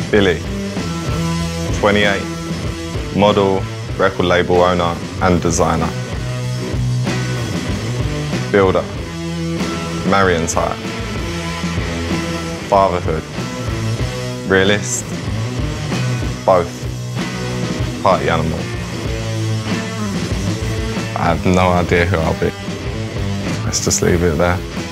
Billy, 28, model, record label owner and designer. Builder, Marion type. Fatherhood, realist, both. Party animal. I have no idea who I'll be. Let's just leave it there.